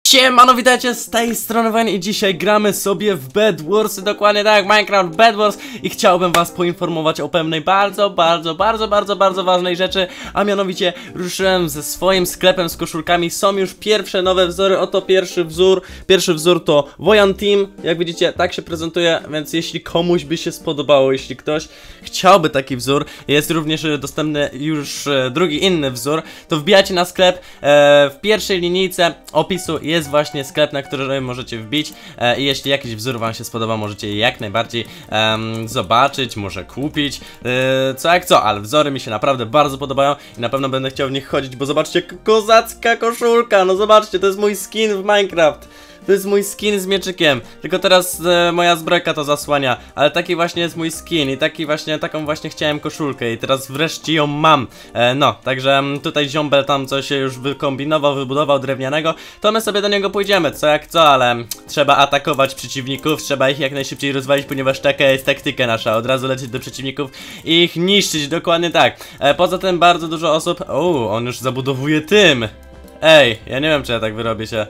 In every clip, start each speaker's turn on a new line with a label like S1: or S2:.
S1: Siemano, witajcie, z tej strony Wayne i dzisiaj gramy sobie w Bed Wars, dokładnie tak, Minecraft Bed Wars. I chciałbym was poinformować o pewnej bardzo ważnej rzeczy. A mianowicie ruszyłem ze swoim sklepem z koszulkami. Są już pierwsze nowe wzory, oto pierwszy wzór to Wojan Team. Jak widzicie, tak się prezentuje, więc jeśli komuś by się spodobało, jeśli ktoś chciałby taki wzór, jest również dostępny już drugi inny wzór, to wbijajcie na sklep. W pierwszej linijce opisu jest właśnie sklep, na który możecie wbić i jeśli jakiś wzór wam się spodoba, możecie je jak najbardziej zobaczyć, może kupić, co jak co, ale wzory mi się naprawdę bardzo podobają i na pewno będę chciał w nich chodzić, bo zobaczcie, kozacka koszulka, no zobaczcie, to jest mój skin w Minecraft. To jest mój skin z mieczykiem, tylko teraz moja zbrojka to zasłania, ale taki właśnie jest mój skin i taką właśnie chciałem koszulkę i teraz wreszcie ją mam. No, także tutaj ziombel tam coś się już wykombinował, wybudował drewnianego, to my sobie do niego pójdziemy, co jak co, ale trzeba atakować przeciwników, trzeba ich jak najszybciej rozwalić, ponieważ taka jest taktyka nasza, od razu lecieć do przeciwników i ich niszczyć, dokładnie tak. Poza tym bardzo dużo osób, on już zabudowuje tym. Ej, ja nie wiem, czy ja tak wyrobię się.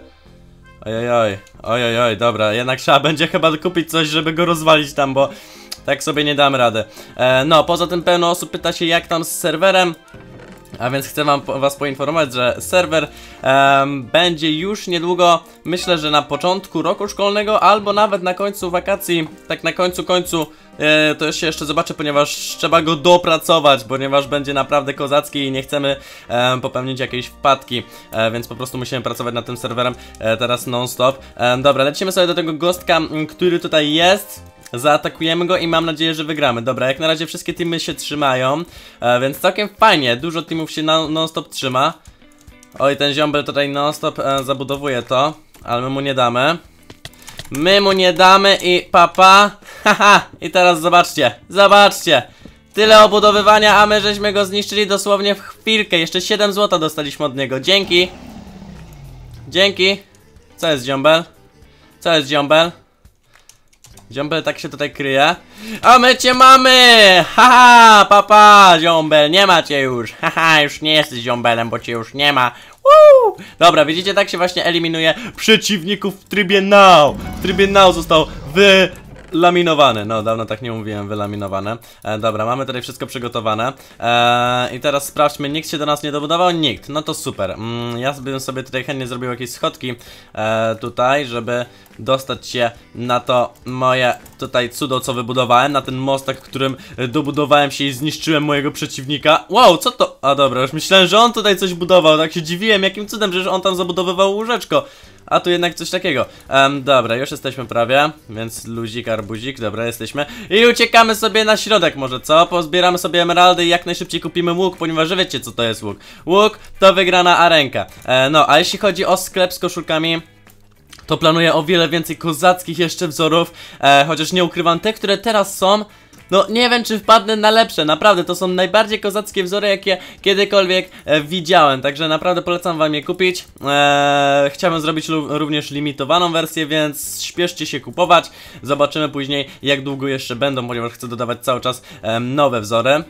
S1: Ojoj, dobra, jednak trzeba będzie chyba kupić coś, żeby go rozwalić tam, bo tak sobie nie damy rady. No, poza tym pełno osób pyta się, jak tam z serwerem. A więc chcę was poinformować, że serwer będzie już niedługo, myślę, że na początku roku szkolnego, albo nawet na końcu wakacji, tak na końcu to się jeszcze zobaczę, ponieważ trzeba go dopracować, ponieważ będzie naprawdę kozacki i nie chcemy popełnić jakiejś wpadki, więc po prostu musimy pracować nad tym serwerem teraz non stop. Dobra, lecimy sobie do tego ghostka, który tutaj jest. Zaatakujemy go i mam nadzieję, że wygramy. Dobra, jak na razie wszystkie teamy się trzymają, więc całkiem fajnie, dużo teamów się non-stop trzyma. Oj, ten ziombel tutaj non-stop zabudowuje to, ale my mu nie damy. My mu nie damy i papa. Haha, i teraz zobaczcie. Tyle obudowywania, a my żeśmy go zniszczyli dosłownie w chwilkę. Jeszcze 7 złota dostaliśmy od niego, dzięki. Co jest ziombel? Ziombel tak się tutaj kryje. A my cię mamy! Haha, papa, ziombel, nie ma cię już. Haha, już nie jesteś ziombelem, bo cię już nie ma. Woo! Dobra, widzicie, tak się właśnie eliminuje przeciwników w trybie now. W trybie now został wylaminowany. No, dawno tak nie mówiłem, wylaminowane. Dobra, mamy tutaj wszystko przygotowane. I teraz sprawdźmy, nikt się do nas nie dobudował? Nikt, no to super. Ja bym sobie tutaj chętnie zrobił jakieś schodki tutaj, żeby dostać się na to moje tutaj cudo, co wybudowałem, na ten mostek, którym dobudowałem się i zniszczyłem mojego przeciwnika. Wow, co to? A dobra, już myślałem, że on tutaj coś budował, tak się dziwiłem, jakim cudem, że on tam zabudowywał łóżeczko. A tu jednak coś takiego. Dobra, już jesteśmy prawie, więc luzik, arbuzik, dobra, jesteśmy. I uciekamy sobie na środek może, co? Pozbieramy sobie emeraldy i jak najszybciej kupimy łuk, ponieważ wiecie, co to jest łuk. Łuk to wygrana arenka. No, a jeśli chodzi o sklep z koszulkami, to planuję o wiele więcej kozackich jeszcze wzorów, chociaż nie ukrywam, te, które teraz są, no nie wiem, czy wpadnę na lepsze, naprawdę, to są najbardziej kozackie wzory, jakie kiedykolwiek widziałem, także naprawdę polecam wam je kupić. Chciałem zrobić również limitowaną wersję, więc śpieszcie się kupować, zobaczymy później, jak długo jeszcze będą, ponieważ chcę dodawać cały czas nowe wzory.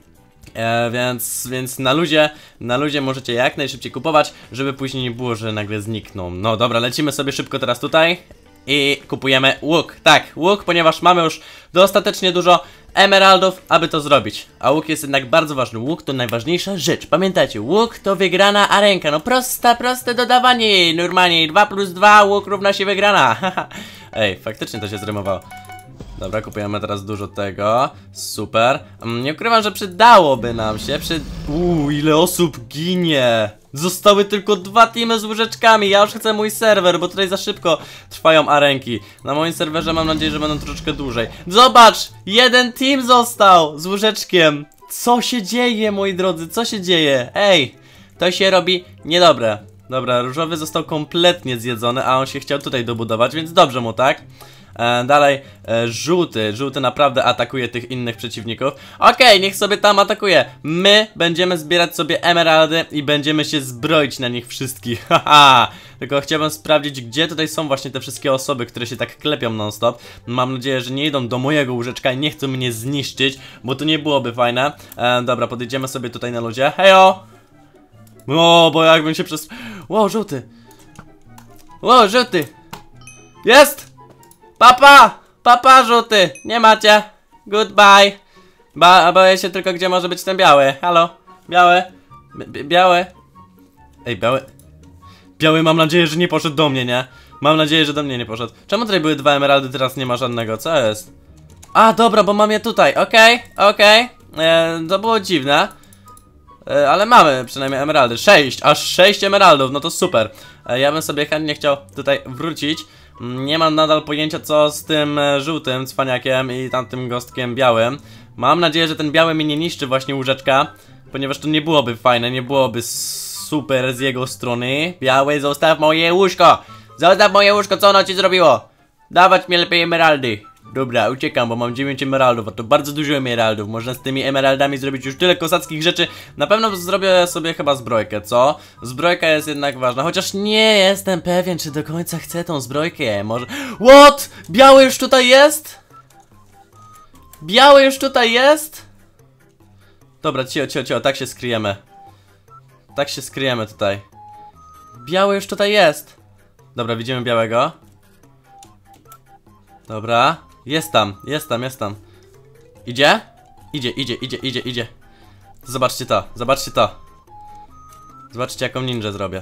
S1: Więc na luzie możecie jak najszybciej kupować, żeby później nie było, że nagle znikną. No dobra, lecimy sobie szybko teraz tutaj i kupujemy łuk. Tak, łuk, ponieważ mamy już dostatecznie dużo emeraldów, aby to zrobić. A łuk jest jednak bardzo ważny. Łuk to najważniejsza rzecz. Pamiętajcie, łuk to wygrana arenka. No proste dodawanie. Normalnie 2 + 2 łuk równa się wygrana. Ej, faktycznie to się zrymowało. Dobra, kupujemy teraz dużo tego. Super. Nie ukrywam, że przydałoby nam się. Ile osób ginie. Zostały tylko 2 teamy z łyżeczkami. Ja już chcę mój serwer, bo tutaj za szybko trwają arenki. Na moim serwerze mam nadzieję, że będą troszeczkę dłużej. Zobacz! 1 team został z łyżeczkiem. Co się dzieje, moi drodzy? Co się dzieje? Ej, to się robi niedobre. Dobra, różowy został kompletnie zjedzony, a on się chciał tutaj dobudować, więc dobrze mu, tak? Dalej, żółty naprawdę atakuje tych innych przeciwników. Okej, niech sobie tam atakuje. My będziemy zbierać sobie emeraldy i będziemy się zbroić na nich wszystkich. Haha. Tylko chciałbym sprawdzić, gdzie tutaj są właśnie te wszystkie osoby, które się tak klepią non stop. Mam nadzieję, że nie idą do mojego łóżeczka i nie chcą mnie zniszczyć, bo to nie byłoby fajne. Dobra, podejdziemy sobie tutaj na ludzie. Hejo! O, bo jakbym się Wow, żółty! O, żółty! Jest! Papa! Papa, żółty! Nie macie! Goodbye! Boję się tylko, gdzie może być ten biały. Halo? Biały? Biały? Ej, biały? Biały, mam nadzieję, że nie poszedł do mnie, nie? Mam nadzieję, że do mnie nie poszedł. Czemu tutaj były 2 emeraldy, teraz nie ma żadnego? Co jest? A, dobra, bo mam je tutaj. Okej. To było dziwne. Ale mamy przynajmniej emeraldy. 6, aż 6 emeraldów, no to super. Ja bym sobie chętnie chciał tutaj wrócić. Nie mam nadal pojęcia, co z tym żółtym cwaniakiem i tamtym gostkiem białym. Mam nadzieję, że ten biały mi nie niszczy właśnie łóżeczka, ponieważ to nie byłoby fajne, nie byłoby super z jego strony. Biały, zostaw moje łóżko! Zostaw moje łóżko, co ono ci zrobiło? Dawać mi lepiej emeraldy. Dobra, uciekam, bo mam 9 emeraldów, a to bardzo dużo emeraldów. Można z tymi emeraldami zrobić już tyle kozackich rzeczy. Na pewno zrobię sobie chyba zbrojkę, co? Zbrojka jest jednak ważna, chociaż nie jestem pewien, czy do końca chcę tą zbrojkę. Może... What? Biały już tutaj jest? Biały już tutaj jest? Dobra, cio, tak się skryjemy. Tak się skryjemy tutaj. Biały już tutaj jest. Dobra, widzimy białego. Dobra. Jest tam. Idzie? Idzie. Zobaczcie to. Zobaczcie, jaką ninja zrobię.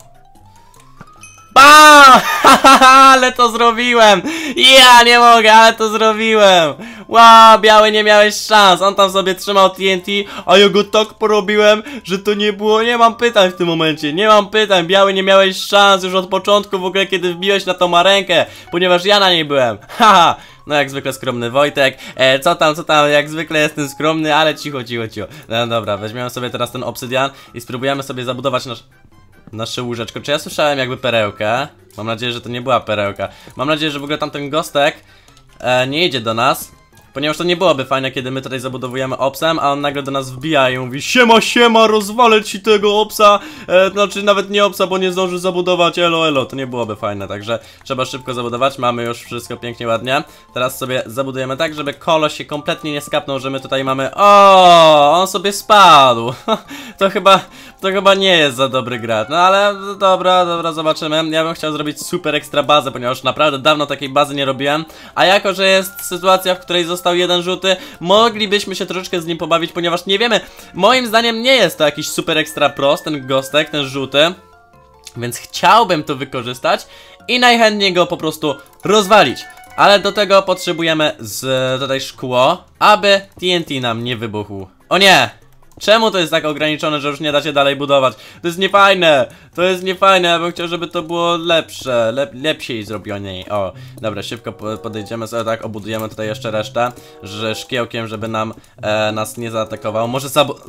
S1: BAM! Ale to zrobiłem! Ja nie mogę, ale to zrobiłem! Wow, biały, nie miałeś szans. On tam sobie trzymał TNT, a ja go tak porobiłem, że to nie było... Nie mam pytań w tym momencie, nie mam pytań. Biały, nie miałeś szans już od początku w ogóle, kiedy wbiłeś na tą arenkę, ponieważ ja na niej byłem. Haha! No jak zwykle skromny Wojtek. Co tam, jak zwykle jestem skromny, ale cicho. No dobra, weźmiemy sobie teraz ten obsydian i spróbujemy sobie zabudować nasze łóżeczko. Czy ja słyszałem jakby perełkę? Mam nadzieję, że to nie była perełka. Mam nadzieję, że w ogóle tamten gostek nie idzie do nas, ponieważ to nie byłoby fajne, kiedy my tutaj zabudowujemy obsem, a on nagle do nas wbija i mówi: siema, rozwalę ci tego obsa. Znaczy nawet nie obsa, bo nie zdąży zabudować, elo. To nie byłoby fajne, także trzeba szybko zabudować. Mamy już wszystko pięknie, ładnie. Teraz sobie zabudujemy tak, żeby kolo się kompletnie nie skapnął, że my tutaj mamy... O, on sobie spadł. To chyba nie jest za dobry gracz. No ale dobra, zobaczymy. Ja bym chciał zrobić super ekstra bazę, ponieważ naprawdę dawno takiej bazy nie robiłem. A jako, że jest sytuacja, w której został jeden żółty, moglibyśmy się troszeczkę z nim pobawić, ponieważ nie wiemy, moim zdaniem nie jest to jakiś super ekstra prost, ten gostek, ten żółty. Więc chciałbym to wykorzystać i najchętniej go po prostu rozwalić. Ale do tego potrzebujemy tutaj szkło, aby TNT nam nie wybuchł. O nie! Czemu to jest tak ograniczone, że już nie da się dalej budować? To jest niefajne! Ja bym chciał, żeby to było lepsze, lepsiej zrobione. O, dobra, szybko podejdziemy sobie tak, obudujemy tutaj jeszcze resztę, że szkiełkiem, żeby nas nie zaatakował. Może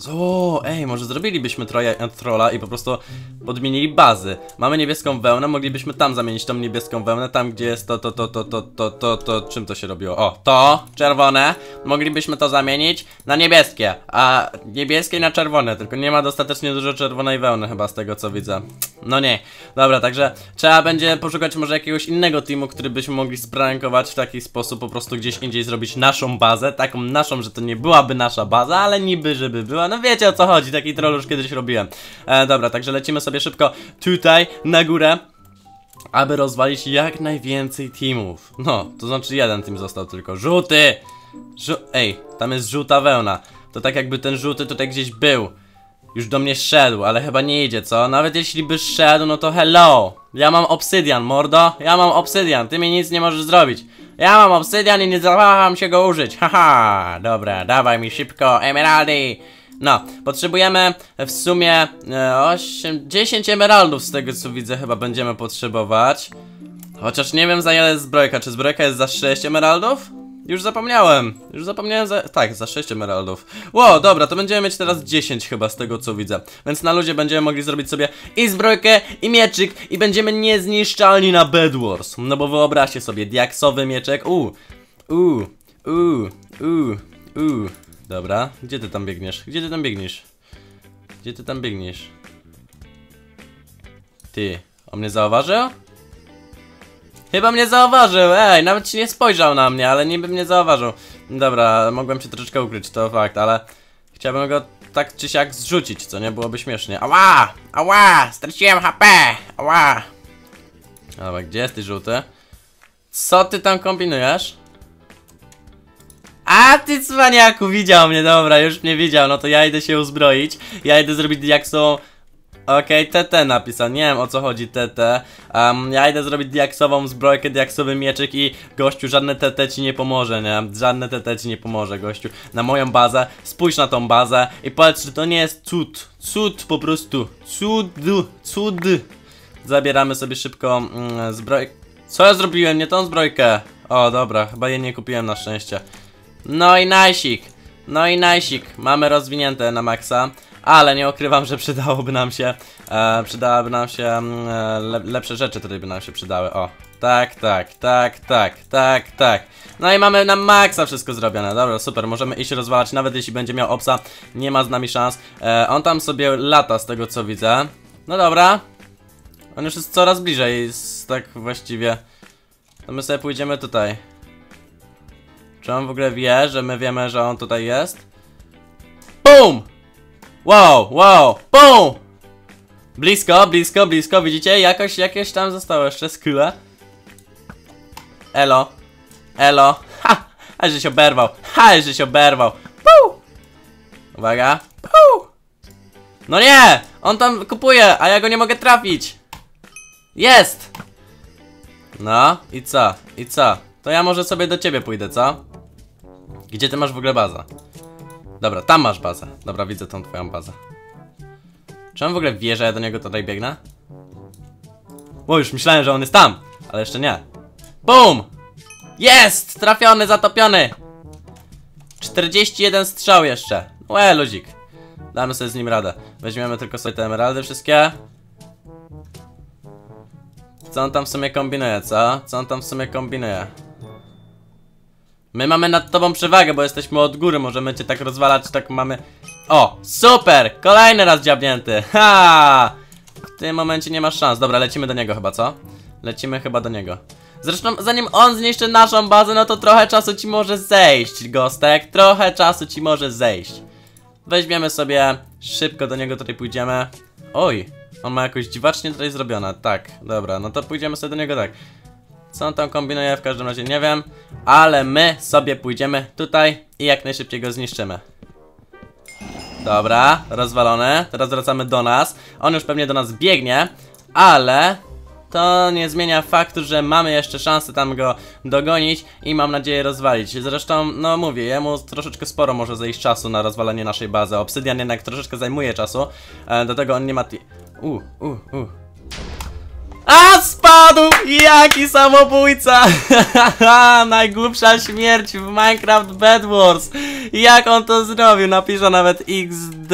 S1: może zrobilibyśmy trolla i po prostu podmienili bazy. Mamy niebieską wełnę, moglibyśmy tam zamienić tą niebieską wełnę, tam gdzie jest to, czym to się robiło? O, to, czerwone, moglibyśmy to zamienić na niebieskie, a niebieskie na czerwone, tylko nie ma dostatecznie dużo czerwonej wełny chyba z tego co widzę. No nie, dobra, także trzeba będzie poszukać może jakiegoś innego teamu, który byśmy mogli sprankować w taki sposób, po prostu gdzieś indziej zrobić naszą bazę, taką naszą, że to nie byłaby nasza baza, ale niby żeby była, no wiecie o co chodzi, taki troll już kiedyś robiłem. Dobra, także lecimy sobie szybko tutaj na górę, aby rozwalić jak najwięcej teamów. No, to znaczy jeden team został tylko, żółty! Ej, tam jest żółta wełna. To tak jakby ten żółty tutaj gdzieś był. Już do mnie szedł, ale chyba nie idzie, co? Nawet jeśli by szedł, no to hello! Ja mam obsydian, mordo! Ja mam obsydian, ty mi nic nie możesz zrobić. Ja mam obsydian i nie zawaham się go użyć. Haha! Dobra, dawaj mi szybko emeraldy! No, potrzebujemy w sumie 10 emeraldów z tego co widzę chyba będziemy potrzebować. Chociaż nie wiem za ile jest zbrojka. Czy zbrojka jest za 6 emeraldów? Już zapomniałem za 6 emeraldów. Wow, dobra, to będziemy mieć teraz 10 chyba z tego co widzę. Więc na ludzie będziemy mogli zrobić sobie i zbrojkę, i mieczyk, i będziemy niezniszczalni na Bed Wars. No bo wyobraźcie sobie, diaksowy mieczek. Dobra, gdzie ty tam biegniesz? Ty, on mnie zauważył? Chyba mnie zauważył, nawet się nie spojrzał na mnie, ale niby mnie zauważył. Dobra, mogłem się troszeczkę ukryć, to fakt, ale chciałbym go tak czy siak zrzucić, co nie byłoby śmiesznie. Ała! Straciłem HP! Ała! Dobra, gdzie jesteś, żółty? Co ty tam kombinujesz? A ty cwaniaku, widział mnie, dobra, już mnie widział, no to ja idę się uzbroić. Ja idę zrobić diaksową... Okej, TT napisał, nie wiem o co chodzi TT. Ja idę zrobić diaksową zbrojkę, diaksowy mieczyk i gościu, żadne TT ci nie pomoże, nie? Żadne TT ci nie pomoże, gościu. Na moją bazę, spójrz na tą bazę i powiedz, czy to nie jest cud. Cud po prostu, cud. Zabieramy sobie szybko zbrojkę. Co ja zrobiłem? Nie tą zbrojkę. O, dobra, chyba jej nie kupiłem na szczęście. No i najsik. No i najsik. Mamy rozwinięte na maksa. Ale nie ukrywam, że przydałoby nam się lepsze rzeczy, które by nam się przydały. O, tak. No i mamy na maksa wszystko zrobione. Dobra, super, możemy iść rozwalać, nawet jeśli będzie miał obsa, nie ma z nami szans. On tam sobie lata z tego co widzę. No dobra. On już jest coraz bliżej, tak właściwie. To my sobie pójdziemy tutaj. Czy on w ogóle wie, że my wiemy, że on tutaj jest? BOOM! Wow, BOOM! Blisko, widzicie? Jakieś tam zostało jeszcze skille. Elo. Ha! Aż się oberwał. Puu! Uwaga. Puu! No nie! On tam kupuje, a ja go nie mogę trafić. Jest! No, i co? To ja może sobie do ciebie pójdę, co? Gdzie ty masz w ogóle bazę? Dobra, tam masz bazę. Dobra, widzę tą twoją bazę. Czy on w ogóle wie, że ja do niego tutaj biegnę? Bo już myślałem, że on jest tam, ale jeszcze nie. BOOM! Jest! Trafiony, zatopiony! 41 strzał jeszcze. Luzik. Damy sobie z nim radę. Weźmiemy tylko sobie te emeraldy wszystkie. Co on tam w sumie kombinuje, co? My mamy nad tobą przewagę, bo jesteśmy od góry, możemy cię tak rozwalać, tak mamy... O, super! Kolejny raz dziabnięty, ha! W tym momencie nie masz szans, dobra, lecimy do niego chyba, co? Lecimy chyba do niego. Zresztą, zanim on zniszczy naszą bazę, no to trochę czasu ci może zejść, Gostek, Weźmiemy sobie, szybko do niego tutaj pójdziemy. Oj, on ma jakoś dziwacznie tutaj zrobione, tak, dobra, no to pójdziemy sobie do niego tak. Co on tam kombinuje, w każdym razie nie wiem. Ale my sobie pójdziemy tutaj i jak najszybciej go zniszczymy. Dobra, rozwalone. Teraz wracamy do nas. On już pewnie do nas biegnie, ale to nie zmienia faktu, że mamy jeszcze szansę tam go dogonić i mam nadzieję rozwalić. Zresztą, no mówię, jemu troszeczkę sporo może zejść czasu na rozwalenie naszej bazy. Obsydian jednak troszeczkę zajmuje czasu. Do tego on nie ma... A, spadł! Jaki samobójca! Najgłupsza śmierć w Minecraft Bed Wars. Jak on to zrobił? Napiszę nawet XD.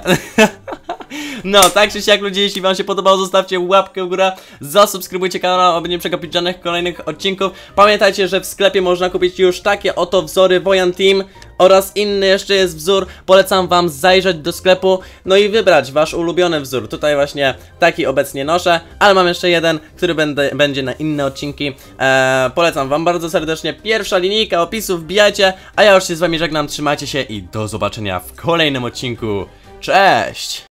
S1: No, tak czy siak ludzie, jeśli wam się podobało, zostawcie łapkę w górę, zasubskrybujcie kanał, aby nie przegapić żadnych kolejnych odcinków. Pamiętajcie, że w sklepie można kupić już takie oto wzory Wojan Team oraz inny jeszcze jest wzór. Polecam wam zajrzeć do sklepu, no i wybrać wasz ulubiony wzór. Tutaj właśnie taki obecnie noszę, ale mam jeszcze jeden, który będzie na inne odcinki. Polecam wam bardzo serdecznie. Pierwsza linijka opisu, wbijajcie, a ja już się z wami żegnam, trzymajcie się i do zobaczenia w kolejnym odcinku. Cześć!